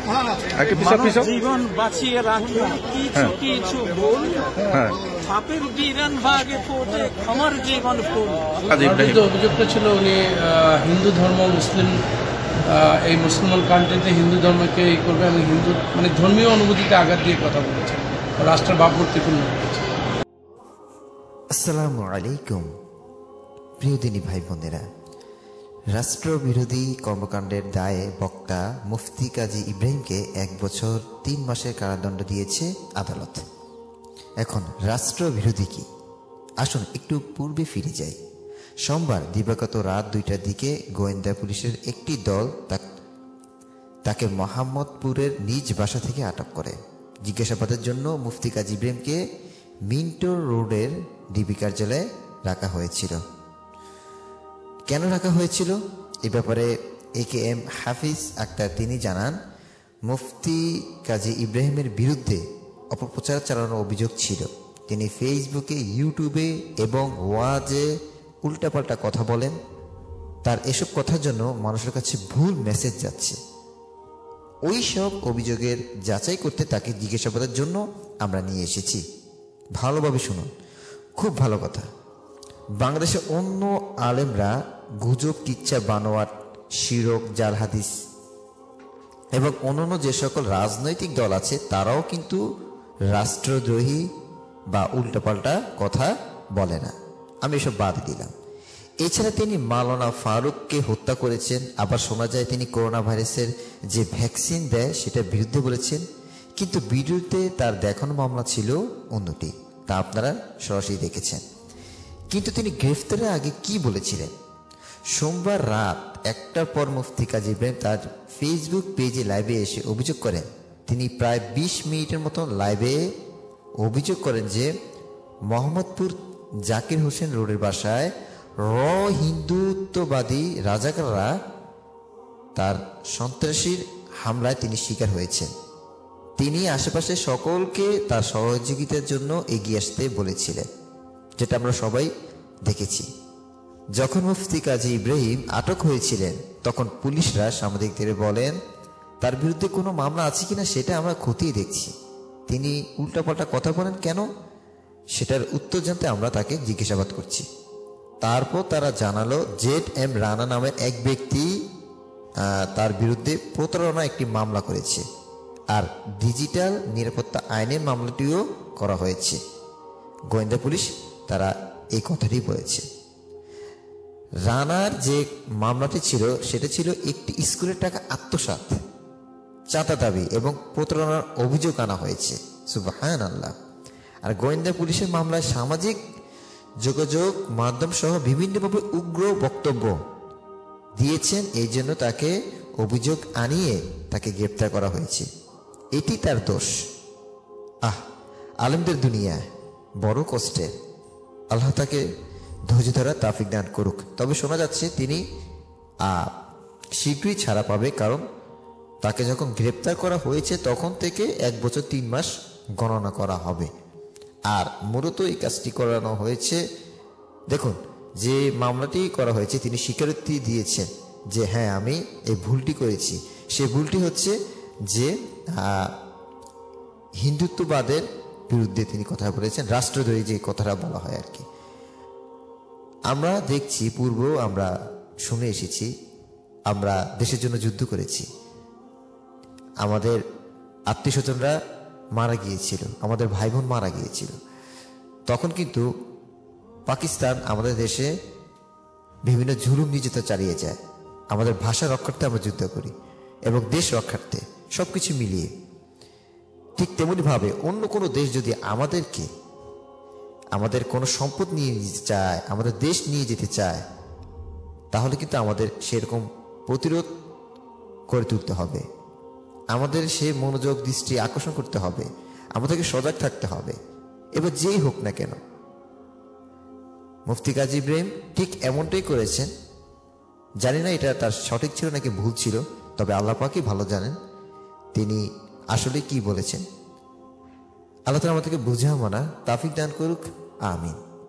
জীবন বাঁচিয়ে রাখে কিছু কিছু ভুল, পাপের বিরান ভাগে পড়ে আমার জীবন ফুল। অভিযোগটা ছিল উনি হিন্দু ধর্ম, মুসলিম, এই মুসলমান কান্ট্রিতে হিন্দু ধর্মকে এই করবে এবং হিন্দু মানে ধর্মীয় অনুভূতিতে আঘাত দিয়ে কথা বলেছে, রাষ্ট্রের ভাবমূর্তিপূর্ণ করেছে। আসসালামু আলাইকুম প্রিয় দিনী ভাই বোনেরা, রাষ্ট্রবিরোধী কর্মকাণ্ডের দায়ে বক্তা মুফতি কাজী ইব্রাহিমকে 1 বছর 3 মাসের কারাদণ্ড দিয়েছে আদালত। এখন রাষ্ট্রবিরোধী কি? আসুন একটু পূর্বে ফিরে যাই। সোমবার দিবাগত রাত 2টার দিকে গোয়েন্দা পুলিশের একটি দল তাকে মোহাম্মদপুরের নিজ বাসা থেকে আটক করে। জিজ্ঞাসাবাদের জন্য মুফতি কাজী ইব্রাহিমকে মিন্টো রোডের ডিবি কার্যালয়ে রাখা হয়েছিল। কেন রাখা হয়েছিল এ ব্যাপারে AKM হাফিজ আক্তার তিনি জানান, মুফতি কাজী ইব্রাহিমের বিরুদ্ধে অপপ্রচার চালানোর অভিযোগ ছিল। তিনি ফেসবুকে, ইউটিউবে এবং ওয়াজে উল্টাপাল্টা কথা বলেন। তার এসব কথার জন্য মানুষের কাছে ভুল মেসেজ যাচ্ছে। ওই সব অভিযোগের যাচাই করতে তাকে জিজ্ঞাসাবাদের জন্য আমরা নিয়ে এসেছি। ভালোভাবে শুনুন, খুব ভালো কথা। বাংলাদেশে অন্য আলেমরা গুজব, কিচ্ছা, বানোয়াট, শিরক, জাল হাদিস এবং অন্যান্য যে সকল রাজনৈতিক দল আছে তারাও কিন্তু রাষ্ট্রদ্রোহী বা উল্টাপাল্টা কথা বলে না। আমি এসব বাদ দিলাম। এছাড়া তিনি মাওলানা ফারুককে হত্যা করেছেন। আবার শোনা যায় তিনি করোনা ভাইরাসের যে ভ্যাকসিন দেয় সেটার বিরুদ্ধে বলেছেন, কিন্তু বিরুদ্ধে তার দেখানো মামলা ছিল অন্যটি, তা আপনারা সরাসরি দেখেছেন। কিন্তু তিনি গ্রেফতারের আগে কি বলেছিলেন? সোমবার রাত 1টার পর মুফতি কাজী ইব্রাহিম তার ফেসবুক পেজে লাইভে এসে অভিযোগ করেন, তিনি প্রায় 20 মিনিটের মতো লাইভে অভিযোগ করেন যে মোহাম্মদপুর জাকির হোসেন রোডের বাসায় হিন্দুত্ববাদী রাজাকাররা তার সন্ত্রাসীর হামলায় তিনি শিকার হয়েছেন। তিনি আশেপাশে সকলকে তার সহযোগিতার জন্য এগিয়ে আসতে বলেছিলেন, যেটা আমরা সবাই দেখেছি। যখন মুফতি কাজী ইব্রাহিম আটক হয়েছিলেন তখন পুলিশরা সাংবাদিকদের বলেন, তার বিরুদ্ধে কোনো মামলা আছে কিনা সেটা আমরা খতিয়ে দেখছি। তিনি উল্টাপাল্টা কথা বলেন কেন, সেটার উত্তর জানতে আমরা তাকে জিজ্ঞাসাবাদ করছি। তারপর তারা জানালো ZM রানা নামের এক ব্যক্তি তার বিরুদ্ধে প্রতারণা একটি মামলা করেছে, আর ডিজিটাল নিরাপত্তা আইনের মামলাটিও করা হয়েছে। গোয়েন্দা পুলিশ তারা এই কথাটি বলেছে। রানার যে মামলাটি ছিল সেটা ছিল একটি স্কুলের টাকা আত্মসাৎ, চাঁদা দাবি এবং প্রতারণার অভিযোগ আনা হয়েছে। সুবহানাল্লাহ। আর গোয়েন্দা পুলিশের মামলায় সামাজিক যোগাযোগ মাধ্যম সহ বিভিন্নভাবে উগ্র বক্তব্য দিয়েছেন, এই জন্য তাকে অভিযোগ আনিয়ে তাকে গ্রেপ্তার করা হয়েছে। এটি তার দোষ। আলেমদের দুনিয়া বড় কষ্টের। আল্লাহ তাকে ধৈর্য ধরা তৌফিক দান করুক। তবে শোনা যাচ্ছে তিনি শীঘ্রই ছাড়া পাবে, কারণ তাকে যখন গ্রেপ্তার করা হয়েছে তখন থেকে 1 বছর 3 মাস গণনা করা হবে। আর মূলত এই কাজটি করানো হয়েছে, দেখুন যে মামলাটি করা হয়েছে তিনি স্বীকারোক্তি দিয়েছেন যে হ্যাঁ আমি এই ভুলটি করেছি। সেই ভুলটি হচ্ছে যে হিন্দুত্ববাদের বিরুদ্ধে তিনি কথা বলেছেন, রাষ্ট্রদ্রোহী যে কথাটা বলা হয় আর কি। আমরা দেখছি, পূর্বেও আমরা শুনে এসেছি, আমরা দেশের জন্য যুদ্ধ করেছি, আমাদের আত্মীয় স্বজনরা মারা গিয়েছিল, আমাদের ভাই বোন মারা গিয়েছিল। তখন কিন্তু পাকিস্তান আমাদের দেশে বিভিন্ন জুলুম নির্যাতন চালিয়ে যায়। আমাদের ভাষা রক্ষার্থে আমরা যুদ্ধ করি এবং দেশ রক্ষার্থে, সব কিছু মিলিয়ে। ঠিক তেমনিভাবে অন্য কোনো দেশ যদি আমাদের কোনো সম্পদ নিয়ে যেতে চায়, আমাদের দেশ নিয়ে যেতে চায়, তাহলে কিন্তু আমাদের সেরকম প্রতিরোধ করে তুলতে হবে। আমাদের সে মনোযোগ দৃষ্টি আকর্ষণ করতে হবে, আমাদেরকে সজাগ থাকতে হবে, এবার যেই হোক না কেন। মুফতি কাজী ইব্রাহিম ঠিক এমনটাই করেছেন। জানি না এটা তার সঠিক ছিল নাকি ভুল ছিল, তবে আল্লাহ পাকই ভালো জানেন তিনি আসলে কি বলেছেন। আল্লাহ তাআলা আমাদেরকে বুঝা মানা তৌফিক দান করুক, আমিন।